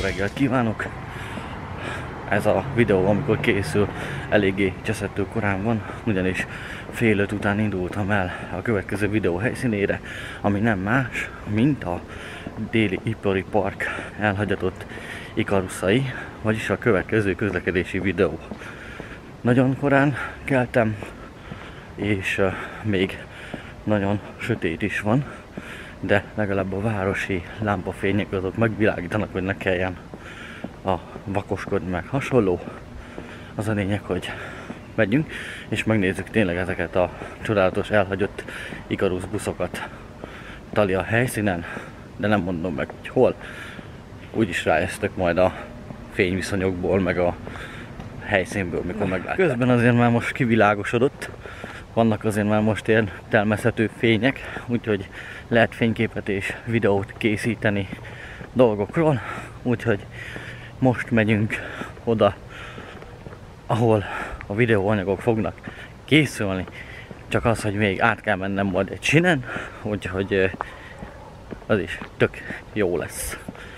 reggelt kívánok! Ez a videó, amikor készül, eléggé cseszettő korán van, ugyanis fél 5 után indultam el a következő videó helyszínére, ami nem más, mint a déli ipari park elhagyatott ikaruszai, vagyis a következő közlekedési videó. Nagyon korán keltem, és még nagyon sötét is van, de legalább a városi lámpafények azok megvilágítanak, hogy ne kelljen vakoskodni meg hasonló. Az a lényeg, hogy megyünk, és megnézzük tényleg ezeket a csodálatos elhagyott Ikarus buszokat tali a helyszínen, de nem mondom meg, hogy hol. Úgyis rájöttök majd a fényviszonyokból, meg a helyszínből, mikor meglátják. Közben azért már most kivilágosodott, vannak azért már most ilyen természetű fények, úgyhogy lehet fényképet és videót készíteni dolgokról, úgyhogy most megyünk oda, ahol a videóanyagok fognak készülni, csak az, hogy még át kell mennem majd egy sinen, úgyhogy az is tök jó lesz.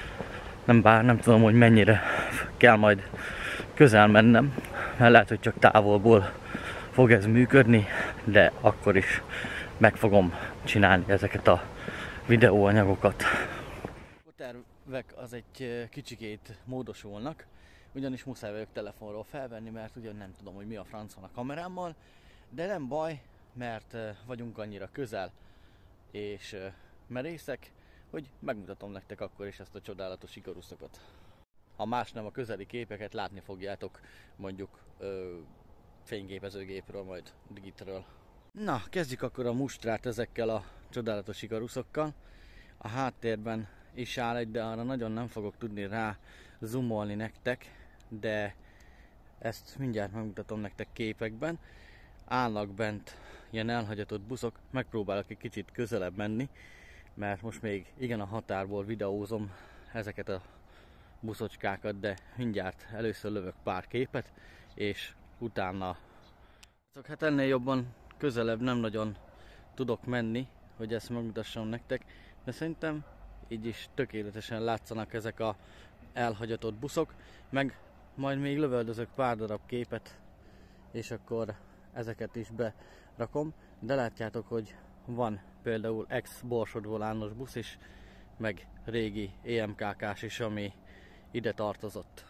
Nem tudom, hogy mennyire kell majd közel mennem, mert lehet, hogy csak távolból fog ez működni, de akkor is meg fogom csinálni ezeket a videóanyagokat. A tervek az egy kicsikét módosulnak, ugyanis muszáj vagyok telefonról felvenni, mert ugyan nem tudom, hogy mi a franc van a kamerámmal, de nem baj, mert vagyunk annyira közel és merészek, hogy megmutatom nektek akkor is ezt a csodálatos ikaruszokat. Ha más nem, a közeli képeket látni fogjátok mondjuk fényképezőgépről, majd digitről. Na, kezdjük akkor a mustrát ezekkel a csodálatos ikaruszokkal. A háttérben is áll egy, de arra nagyon nem fogok tudni rá zoomolni nektek, de ezt mindjárt megmutatom nektek képekben. Állnak bent ilyen elhagyatott buszok, megpróbálok egy kicsit közelebb menni, mert most még igen a határból videózom ezeket a buszocskákat, de mindjárt először lövök pár képet, és utána hát ennél jobban közelebb nem nagyon tudok menni, hogy ezt megmutassam nektek, de szerintem így is tökéletesen látszanak ezek a elhagyatott buszok, meg majd még lövöldözök pár darab képet, és akkor ezeket is berakom, de látjátok, hogy van például ex-Borsod-Volános busz is, meg régi EMKK-s is, ami ide tartozott.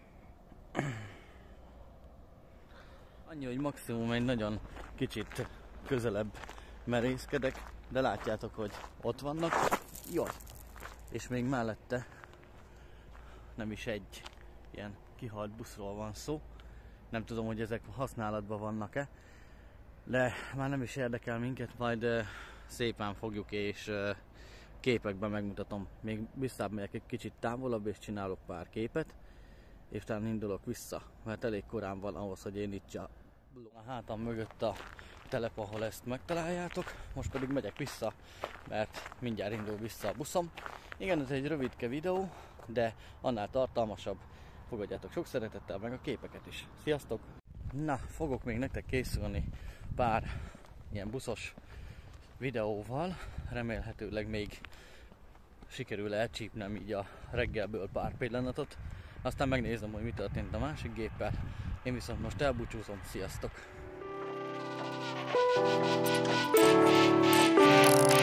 Annyi, hogy maximum egy nagyon kicsit közelebb merészkedek, de látjátok, hogy ott vannak. Jó. És még mellette nem is egy ilyen kihalt buszról van szó. Nem tudom, hogy ezek használatban vannak-e, de már nem is érdekel minket, majd szépen fogjuk és képekben megmutatom. Még visszamegyek egy kicsit távolabb és csinálok pár képet, és utána indulok vissza, mert elég korán van ahhoz, hogy én itt a hátam mögött a telep, ahol ezt megtaláljátok. Most pedig megyek vissza, mert mindjárt indul vissza a buszom. Igen, ez egy rövidke videó, de annál tartalmasabb. Fogadjátok sok szeretettel meg a képeket is. Sziasztok! Na, fogok még nektek készülni pár ilyen buszos videóval. Remélhetőleg még sikerül elcsípnem így a reggelből pár pillanatot. Aztán megnézem, hogy mi történt a másik géppel. Én viszont most elbúcsúzom. Sziasztok!